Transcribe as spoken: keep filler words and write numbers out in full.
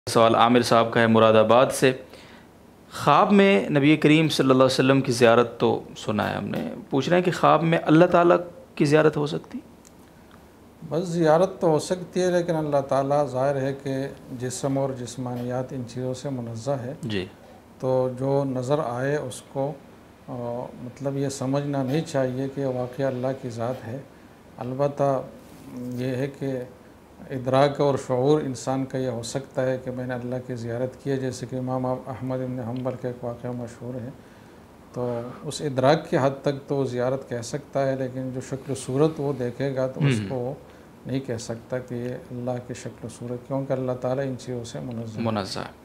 सवाल आमिर साहब का है मुरादाबाद से। ख्वाब में नबी करीम सल्लल्लाहु अलैहि वसल्लम की ज़ियारत तो सुना है हमने, पूछ रहे हैं कि ख्वाब में अल्लाह ताला की ज़ियारत हो सकती? बस ज़ियारत तो हो सकती है, लेकिन अल्लाह ताला ज़ाहिर है कि जिस्म और जिस्मानियात इन चीज़ों से मुनज़्ज़ह है। जी। तो जो नज़र आए उसको आ, मतलब ये समझना नहीं चाहिए कि वाक़ई अल्लाह की ज़ात है। अलबत्ता ये है कि इदराक और शऊर इंसान का ये हो सकता है कि मैंने अल्लाह की ज़ियारत की है, जैसे कि इमाम अहमद इब्न हम्बल का एक वाक़या मशहूर है। तो उस इदराक की हद तक तो ज़ियारत कह सकता है, लेकिन जो शक्ल सूरत वो देखेगा तो उसको नहीं कह सकता कि ये अल्लाह की शक्ल सूरत, क्योंकि अल्लाह ताला इन चीज़ों से मुनज़्ज़ह है। मुनज़्ज़ह है।